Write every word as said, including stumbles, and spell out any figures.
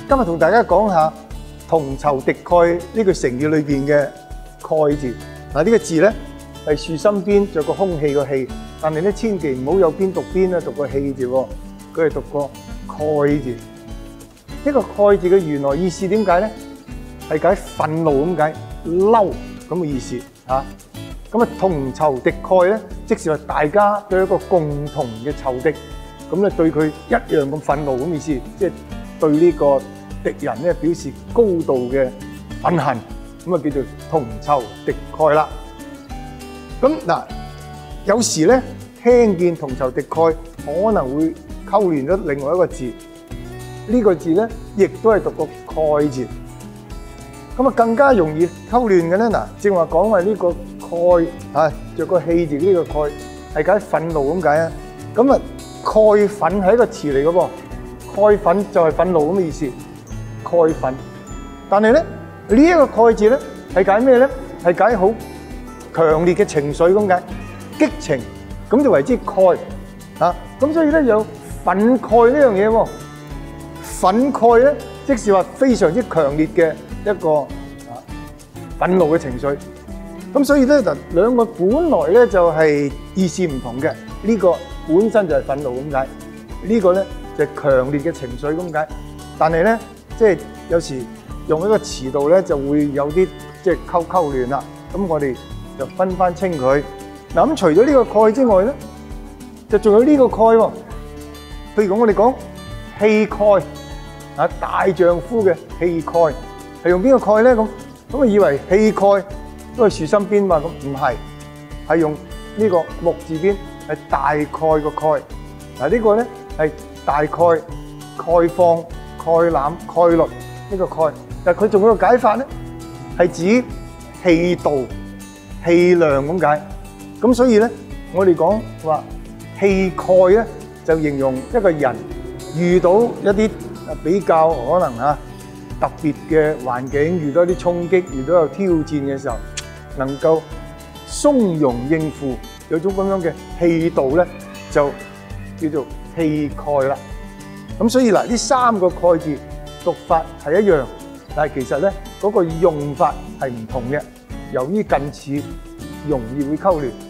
今日同大家講下同仇敵愾呢句成語裏邊嘅愾字。嗱，呢個字咧係豎心邊著個空氣個氣，但係咧千祈唔好有邊讀邊咧讀個氣字喎，佢係讀個愾字。呢個愾字嘅原來意思點解咧？係解憤怒咁解，嬲咁嘅意思嚇。咁啊，同仇敵愾咧，即是話大家對一個共同嘅仇敵，咁咧對佢一樣咁憤怒咁意思，即係對呢個敵人咧表示高度嘅憤恨，咁啊叫做同仇敵愾啦。咁嗱，有時咧聽見同仇敵愾，可能會溝亂咗另外一個字，呢個字咧亦都係讀個愾字。咁啊，更加容易溝亂嘅咧，嗱，正話講話呢個愾啊，著個氣字呢個愾係解憤怒咁解啊。咁啊，愾憤係一個詞嚟嘅噃，愾憤就係憤怒咁嘅意思，愾憤。但係咧呢一個愾字咧係解咩咧？係解好強烈嘅情緒咁解，激情咁就為之愾啊。咁所以咧有憤慨呢樣嘢喎，憤慨咧即是話非常之強烈嘅一個啊憤怒嘅情緒。咁所以咧就兩個本來咧就係意思唔同嘅，呢個本身就係憤怒咁解，呢個咧就係強烈嘅情緒咁解。但係咧即係有時用一個詞度咧就會有啲即係溝溝亂啦。咁我哋就分翻清佢。嗱，咁除咗呢個愾之外咧，就仲有呢個愾喎。譬如講我哋講氣概啊，大丈夫嘅氣概係用邊個愾咧？咁咁啊以為氣概都係豎心邊嘛？咁唔係，係用呢個木字邊係大概個概。嗱，呢個咧係大概、概況、概覽、概率呢個概。但係佢仲有個解法咧，係指氣度、氣量咁解。咁所以咧，我哋講話氣概咧，就形容一個人遇到一啲比較可能嚇特別嘅環境，遇到一啲衝擊，遇到有挑戰嘅時候，能夠從容應付，有種咁樣嘅氣度咧，就叫做氣概啦。咁所以嗱，呢三個愾字讀法係一樣，但係其實咧嗰個用法係唔同嘅。由於近似，容易會溝亂。